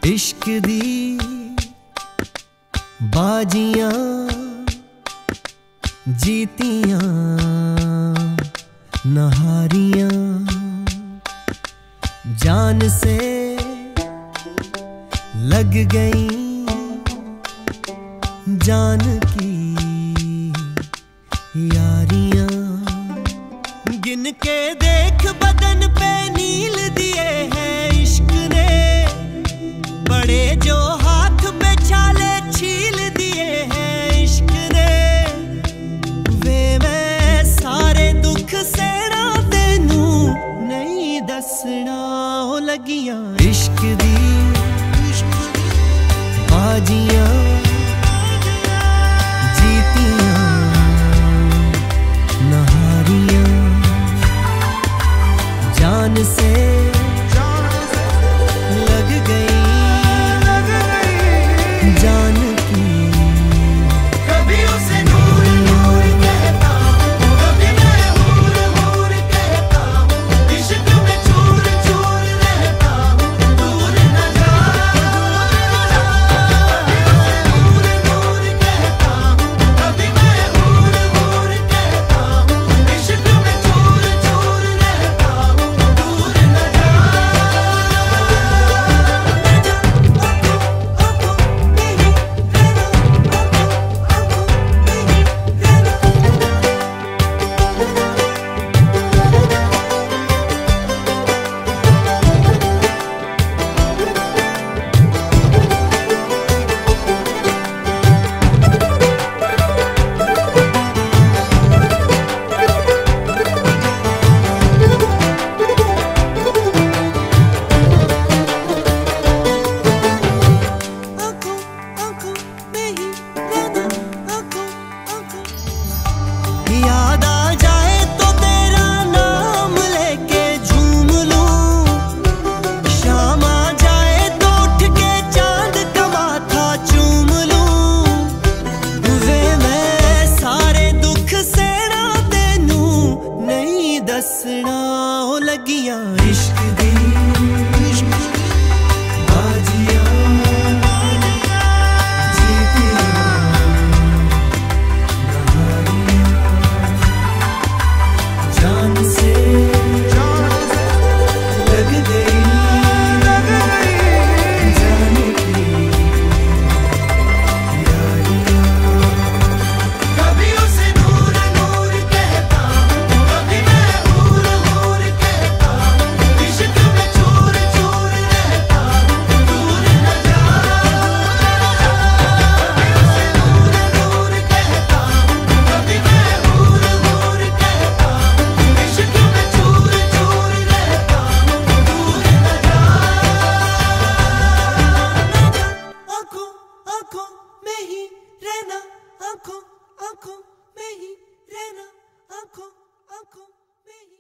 इश्क दी बाजियां जीतियां नहारियां जान से लग गई जान की यारियां। गिन के देख बदन पे नील दिए हैं इश्क ने, बड़े जो हाथ पे छाले छील दिए हैं इश्क ने। वे मैं सारे दुख सेना तेनू नहीं दसना हो लगियां इश्क दी बाजियां जीतियां नहारियां जान से लग गई जान की। कभी उसे नूर नूर कहता हूँ, कभी मैं हूर हूर कहता हूँ। इश्क में चूर चूर रहता हूँ, दूर न जा। नूर नूर कहता हूँ, कभी मैं हूर हूर कहता हूँ। इश्क में चूर चूर रहता हूँ, दूर न जा। याद आ जाए तो तेरा नाम लेके झूम लूं, शाम आ जाए तो उठ के चांद का माथा चूम लूं। वे मैं सारे दुख सेना तेनू नहीं दसना हो लगियां इश्क दी बाजियां जीतियां जान से लग गई जान की यारियां। कभी उसे नूर नूर कहता हूँ, कभी मैं हूर हूर कहता हूँ। इश्क में चूर चूर रहता हूँ, दूर न जा। उसे नूर नूर कहता हूँ, कभी मैं हूर हूर कहता हूँ। इश्क में चूर चूर रहता हूँ, दूर न जा। आंखों आंखों में ही रहना, आंखों आंखों में ही रहना, आंखों आंखों में ही